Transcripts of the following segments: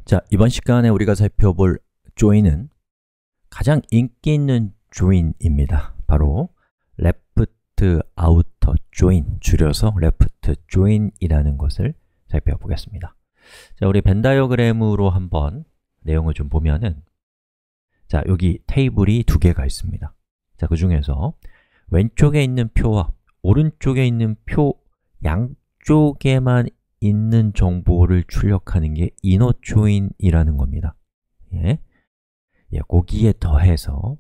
자, 이번 시간에 우리가 살펴볼 join은 가장 인기 있는 join입니다. 바로 left outer join, 줄여서 left join이라는 것을 살펴보겠습니다. 자, 우리 벤 다이어그램으로 한번 내용을 좀 보면은, 자, 여기 테이블이 두 개가 있습니다. 자, 그 중에서 왼쪽에 있는 표와 오른쪽에 있는 표 양쪽에만 있는 정보를 출력하는 게 inner join이라는 겁니다. 거기에 더해서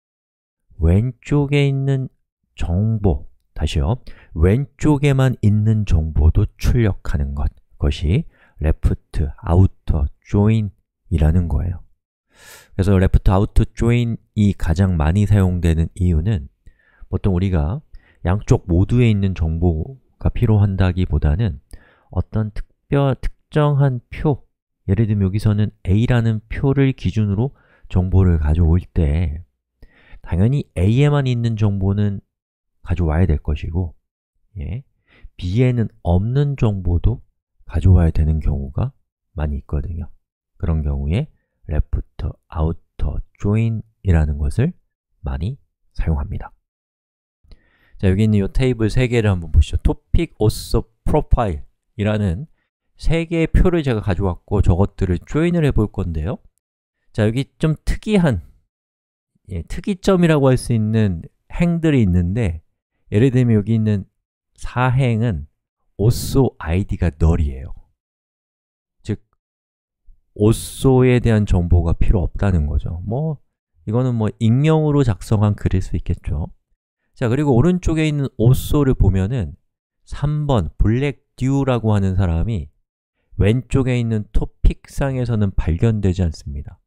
왼쪽에 있는 정보, 다시요, 왼쪽에만 있는 정보도 출력하는 것, 그것이 left outer join이라는 거예요. 그래서 left outer join이 가장 많이 사용되는 이유는 보통 우리가 양쪽 모두에 있는 정보가 필요한다기보다는 어떤 특정한 표, 예를 들면 여기서는 A라는 표를 기준으로 정보를 가져올 때 당연히 A에만 있는 정보는 가져와야 될 것이고 B에는 없는 정보도 가져와야 되는 경우가 많이 있거든요. 그런 경우에 left outer join이라는 것을 많이 사용합니다. 자, 여기 있는 이 테이블 3개를 한번 보시죠. topic, author, profile 이라는 3개의 표를 제가 가져왔고 저것들을 join을 해볼 건데요. 자, 여기 좀 특이한 특이점이라고 할 수 있는 행들이 있는데, 예를 들면 여기 있는 사행은 author id가 null이에요. 즉, author에 대한 정보가 필요 없다는 거죠. 이거는 익명으로 작성한 글일 수 있겠죠. 자, 그리고 오른쪽에 있는 author를 보면은 3번 블랙 듀라고 하는 사람이 왼쪽에 있는 토픽상에서는 발견되지 않습니다.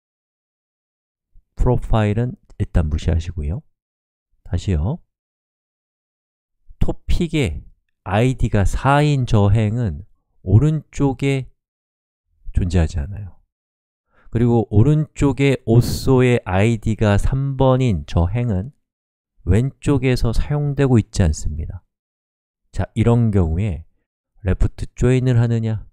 프로파일은 일단 무시하시고요. 다시요. 토픽의 id가 4인 저 행은 오른쪽에 존재하지 않아요. 그리고 오른쪽에 author의 id가 3번인 저 행은 왼쪽에서 사용되고 있지 않습니다. 자, 이런 경우에 left join을 하느냐,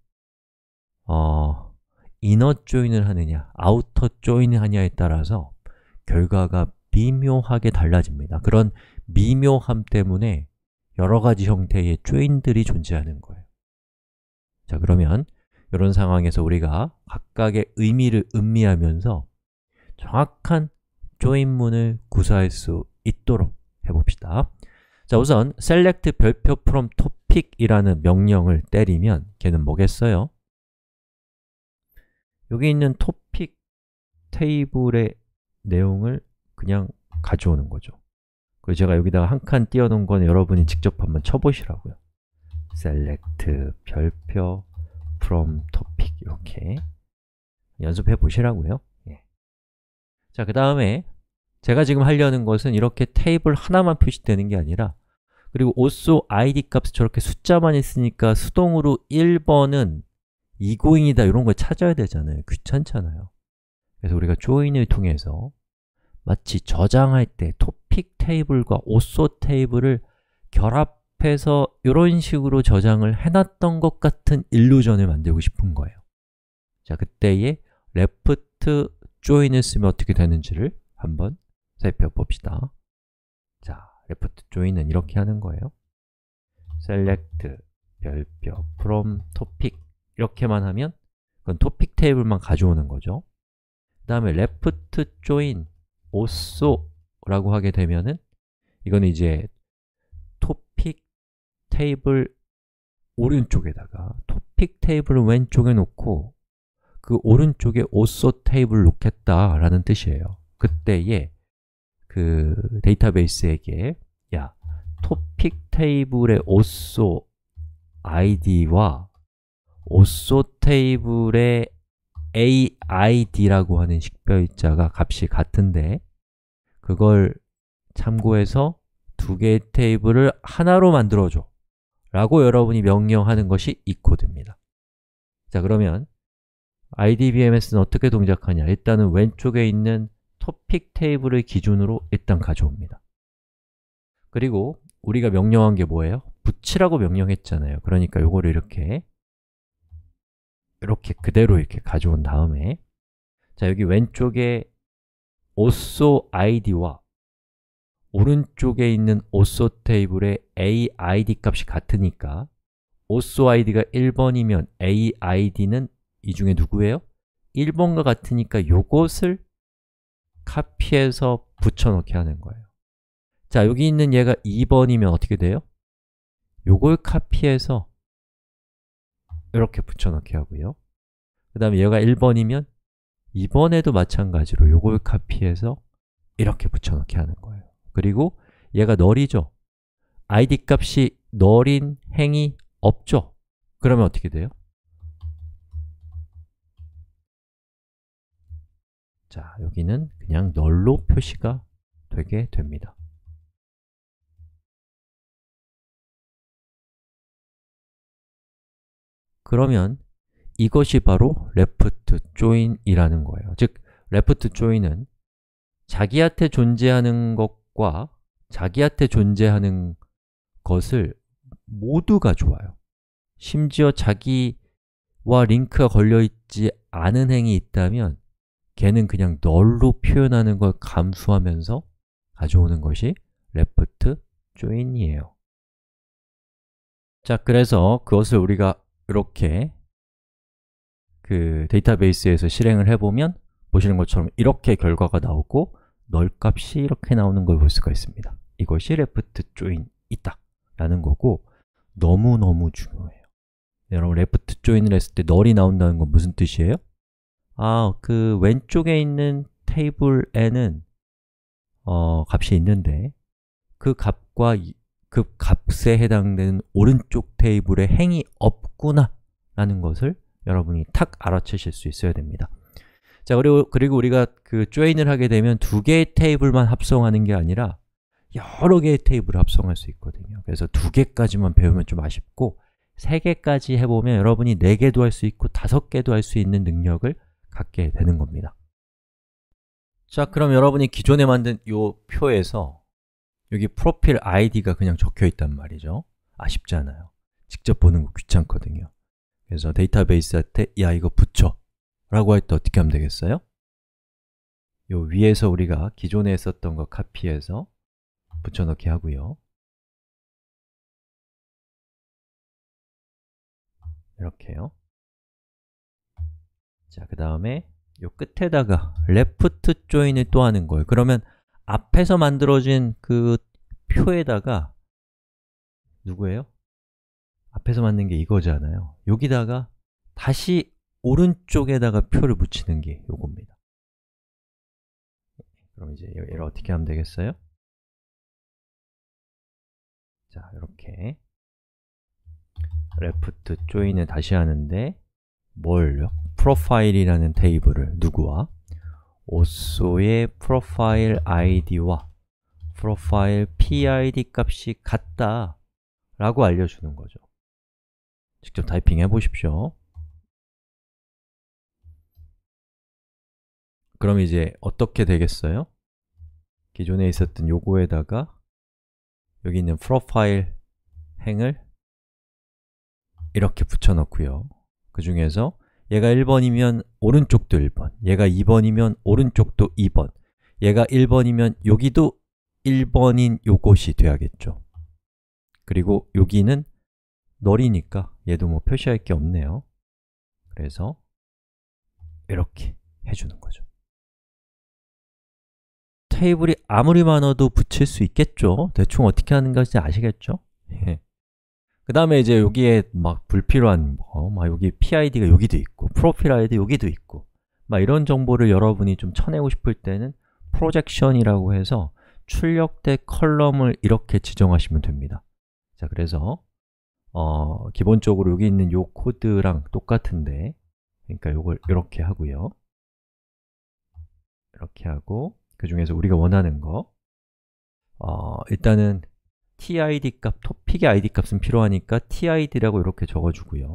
inner join을 하느냐, outer join을 하느냐에 따라서 결과가 미묘하게 달라집니다. 그런 미묘함 때문에 여러 가지 형태의 join들이 존재하는 거예요. 자, 그러면 이런 상황에서 우리가 각각의 의미를 음미하면서 정확한 join문을 구사할 수 있도록 해봅시다. 자, 우선 select 별표 from topic 이라는 명령을 때리면 걔는 뭐겠어요? 여기 있는 topic 테이블의 내용을 그냥 가져오는 거죠. 그리고 제가 여기다가 한 칸 띄워놓은 건 여러분이 직접 한번 쳐보시라고요. select 별표 from topic 이렇게 연습해 보시라고요. 자, 그 다음에 제가 지금 하려는 것은 이렇게 테이블 하나만 표시되는 게 아니라, 그리고 also id 값이 저렇게 숫자만 있으니까 수동으로 1번은 이고잉이다 이런 걸 찾아야 되잖아요. 귀찮잖아요. 그래서 우리가 join을 통해서 마치 저장할 때 토픽 테이블과 also 테이블을 결합해서 이런 식으로 저장을 해놨던 것 같은 일루전을 만들고 싶은 거예요. 자, 그때에 left join을 쓰면 어떻게 되는지를 한번 살펴봅시다. 자, left join은 이렇게 하는 거예요. select 별표 from topic 이렇게만 하면 그건 토픽 테이블만 가져오는 거죠. 그 다음에 left join also 라고 하게 되면은 이거는 이제 토픽 테이블 오른쪽에다가 토픽 테이블을 왼쪽에 놓고 그 오른쪽에 also 테이블을 놓겠다라는 뜻이에요. 그때에 그 데이터베이스에게 야, 토픽 테이블의 also id와 also 테이블의 aid라고 하는 식별자가 값이 같은데 그걸 참고해서 두 개의 테이블을 하나로 만들어줘 라고 여러분이 명령하는 것이 이 코드입니다. 자, 그러면 IDBMS는 어떻게 동작하냐? 일단은 왼쪽에 있는 토픽 테이블을 기준으로 일단 가져옵니다. 그리고 우리가 명령한 게 뭐예요? 붙이라고 명령했잖아요. 그러니까 요거를 이렇게 이렇게 그대로 이렇게 가져온 다음에 자, 여기 왼쪽에 also id와 오른쪽에 있는 also 테이블의 aid 값이 같으니까 also id가 1번이면 aid는 이 중에 누구예요? 1번과 같으니까 요것을 카피해서 붙여넣기 하는 거예요. 자, 여기 있는 얘가 2번이면 어떻게 돼요? 요걸 카피해서 이렇게 붙여넣기 하고요. 그 다음에 얘가 1번이면 2번에도 마찬가지로 요걸 카피해서 이렇게 붙여넣기 하는 거예요. 그리고 얘가 널이죠. id 값이 널인 행이 없죠? 그러면 어떻게 돼요? 자, 여기는 그냥 널로 표시가 되게 됩니다. 그러면 이것이 바로 left join이라는 거예요. 즉, left join은 자기한테 존재하는 것과 자기한테 존재하는 것을 모두가 좋아요. 심지어 자기와 링크가 걸려있지 않은 행이 있다면 걔는 그냥 널로 표현하는 걸 감수하면서 가져오는 것이 left join이에요. 자, 그래서 그것을 우리가 이렇게 그 데이터베이스에서 실행을 해보면 보시는 것처럼 이렇게 결과가 나오고 널 값이 이렇게 나오는 걸 볼 수가 있습니다. 이것이 left join이다 라는 거고 너무너무 중요해요. 여러분, left join을 했을 때 널이 나온다는 건 무슨 뜻이에요? 그 왼쪽에 있는 테이블에는 값이 있는데 그 값과 그 값에 해당되는 오른쪽 테이블에 행이 없구나 라는 것을 여러분이 탁 알아채실 수 있어야 됩니다. 자, 그리고 우리가 그 join을 하게 되면 두 개의 테이블만 합성하는 게 아니라 여러 개의 테이블을 합성할 수 있거든요. 그래서 두 개까지만 배우면 좀 아쉽고 세 개까지 해보면 여러분이 네 개도 할 수 있고 다섯 개도 할 수 있는 능력을 갖게 되는 겁니다. 자, 그럼 여러분이 기존에 만든 이 표에서 여기 프로필 아이디가 그냥 적혀 있단 말이죠. 아쉽잖아요. 직접 보는 거 귀찮거든요. 그래서 데이터베이스한테 야, 이거 붙여 라고 할 때 어떻게 하면 되겠어요? 요 위에서 우리가 기존에 썼던 거 카피해서 붙여넣기 하고요. 이렇게요. 자, 그 다음에 요 끝에다가 left join을 또 하는 거예요. 그러면 앞에서 만들어진 그 표에다가 누구예요? 앞에서 만든 게 이거잖아요. 여기다가 다시 오른쪽에다가 표를 붙이는 게 요겁니다. 그럼 이제 얘를 어떻게 하면 되겠어요? 자, 이렇게 left join을 다시 하는데 뭘요? profile이라는 테이블을 누구와? also의 profile id와 profile pid 값이 같다 라고 알려주는 거죠. 직접 타이핑 해보십시오. 그럼 이제 어떻게 되겠어요? 기존에 있었던 요거에다가 여기 있는 프로파일 행을 이렇게 붙여넣고요. 그 중에서 얘가 1번이면 오른쪽도 1번, 얘가 2번이면 오른쪽도 2번, 얘가 1번이면 여기도 1번인 요것이 돼야겠죠. 그리고 여기는 널이니까 얘도 뭐 표시할 게 없네요. 그래서 이렇게 해주는 거죠. 테이블이 아무리 많아도 붙일 수 있겠죠? 대충 어떻게 하는 건지 아시겠죠? 그 다음에 이제 여기에 막 불필요한 막 여기 PID가 여기도 있고 프로필 아이디 여기도 있고 막 이런 정보를 여러분이 좀 쳐내고 싶을 때는 프로젝션이라고 해서 출력대 컬럼을 이렇게 지정하시면 됩니다. 자, 그래서 기본적으로 여기 있는 요 코드랑 똑같은데 그러니까 요걸 이렇게 하고요. 이렇게 하고 그 중에서 우리가 원하는 거 일단은 tid 값, 토픽의 id 값은 필요하니까 tid라고 이렇게 적어주고요.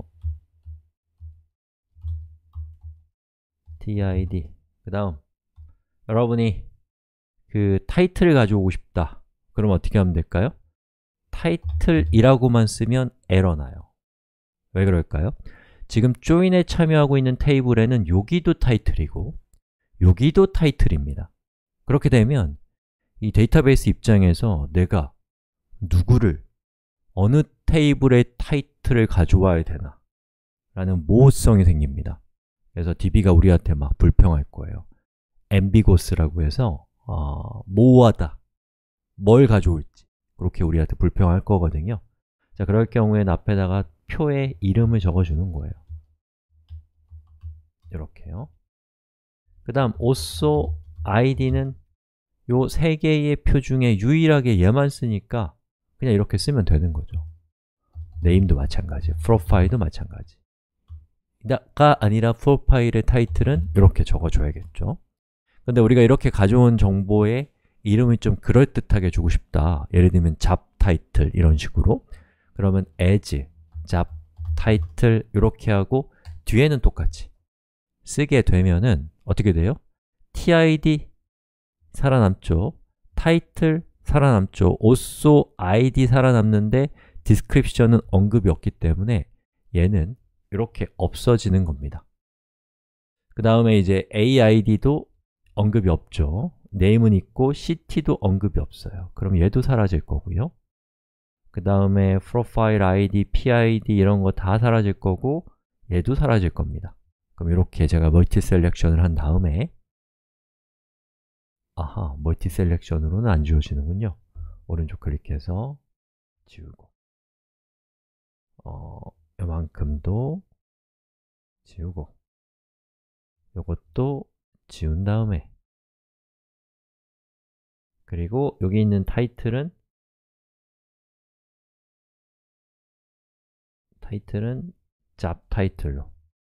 tid 그 다음 여러분이 그 타이틀을 가져오고 싶다. 그럼 어떻게 하면 될까요? 타이틀이라고만 쓰면 에러 나요. 왜 그럴까요? 지금 join에 참여하고 있는 테이블에는 여기도 타이틀이고 여기도 타이틀입니다. 그렇게 되면 이 데이터베이스 입장에서 내가 누구를 어느 테이블의 타이틀을 가져와야 되나 라는 모호성이 생깁니다. 그래서 DB가 우리한테 막 불평할 거예요. ambiguous라고 해서 모호하다, 뭘 가져올지 그렇게 우리한테 불평할 거거든요. 자, 그럴 경우에는 앞에다가 표의 이름을 적어주는 거예요. 이렇게요. 그 다음 also id는 요 세 개의 표 중에 유일하게 얘만 쓰니까 그냥 이렇게 쓰면 되는 거죠. name도 마찬가지, profile도 마찬가지. 가 아니라 프로파일의 타이틀은 이렇게 적어줘야겠죠. 근데 우리가 이렇게 가져온 정보의 이름을 좀 그럴듯하게 주고 싶다. 예를 들면 job title 이런 식으로. 그러면 as, job title 이렇게 하고 뒤에는 똑같이 쓰게 되면은 어떻게 돼요? tid 살아남죠. title 살아남죠. also id 살아남는데 description은 언급이 없기 때문에 얘는 이렇게 없어지는 겁니다. 그 다음에 이제 aid도 언급이 없죠. name은 있고 city도 언급이 없어요. 그럼 얘도 사라질 거고요. 그 다음에 profile id, pid 이런 거 다 사라질 거고 얘도 사라질 겁니다. 그럼 이렇게 제가 멀티 셀렉션을 한 다음에 아하, 멀티 셀렉션으로는 안 지워지는군요. 오른쪽 클릭해서 지우고 요만큼도 지우고 요것도 지운 다음에 그리고 여기 있는 타이틀은 job title로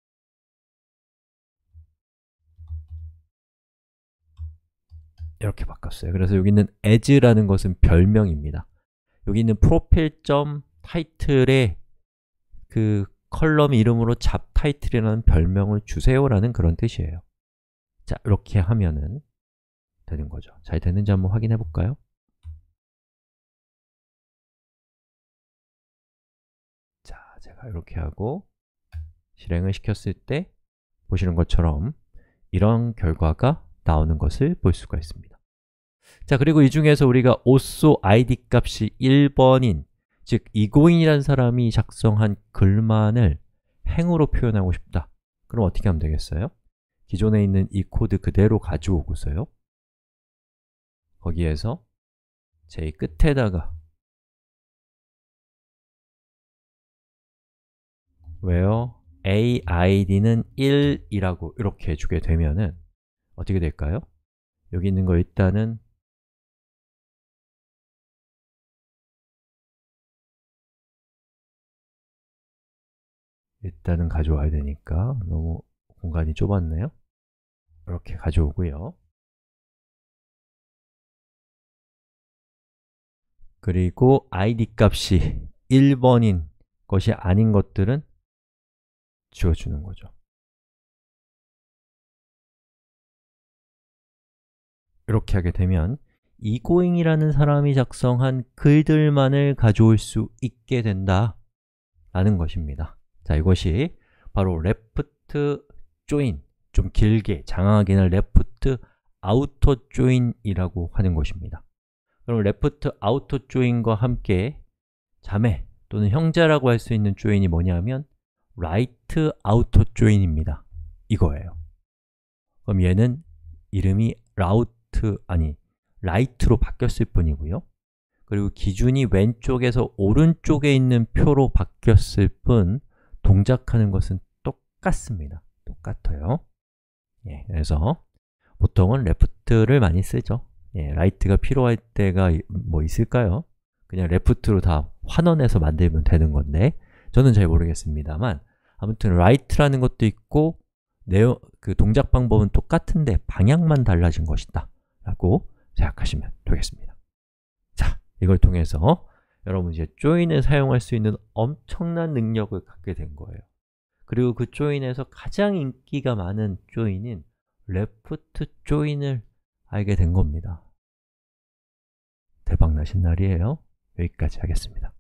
이렇게 바꿨어요. 그래서 여기 있는 as라는 것은 별명입니다. 여기 있는 profile.title의 그 컬럼 이름으로 job title이라는 별명을 주세요라는 그런 뜻이에요. 자, 이렇게 하면은 되는 거죠. 잘 되는지 한번 확인해 볼까요? 자, 제가 이렇게 하고 실행을 시켰을 때 보시는 것처럼 이런 결과가 나오는 것을 볼 수가 있습니다. 자, 그리고 이 중에서 우리가 also id 값이 1번인 즉 이고인이라는 사람이 작성한 글만을 행으로 표현하고 싶다. 그럼 어떻게 하면 되겠어요? 기존에 있는 이 코드 그대로 가져오고서요. 거기에서 제일 끝에다가 where aid는 1이라고 이렇게 해주게 되면은 어떻게 될까요? 여기 있는 거 일단은 가져와야 되니까 너무 공간이 좁았네요. 이렇게 가져오고요. 그리고 id 값이 1번인 것이 아닌 것들은 지워주는 거죠. 이렇게 하게 되면 이고잉이라는 사람이 작성한 글들만을 가져올 수 있게 된다 라는 것입니다. 자, 이것이 바로 left join, 좀 길게 장황하게는 left outer join이라고 하는 것입니다. 그럼 left outer join과 함께 자매 또는 형제라고 할 수 있는 join이 뭐냐면 right outer join입니다. 이거예요. 그럼 얘는 이름이 right로 바뀌었을 뿐이고요. 그리고 기준이 왼쪽에서 오른쪽에 있는 표로 바뀌었을 뿐 동작하는 것은 똑같습니다. 똑같아요. 예, 그래서 보통은 left를 많이 쓰죠. 예, right가 필요할 때가 뭐 있을까요? 그냥 left로 다 환원해서 만들면 되는 건데 저는 잘 모르겠습니다만 아무튼 right라는 것도 있고 그 동작 방법은 똑같은데 방향만 달라진 것이다 라고 생각하시면 되겠습니다. 자, 이걸 통해서 여러분 이제 join을 사용할 수 있는 엄청난 능력을 갖게 된 거예요. 그리고 그 join에서 가장 인기가 많은 join인 left join을 알게 된 겁니다. 대박나신 날이에요. 여기까지 하겠습니다.